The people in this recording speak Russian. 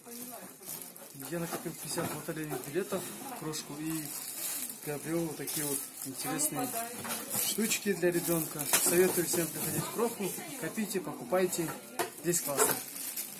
Я накопил 50 лотерейных билетов в кружку и приобрел вот такие вот интересные штучки для ребенка. Советую всем приходить в Кроху, копите, покупайте. Здесь классно.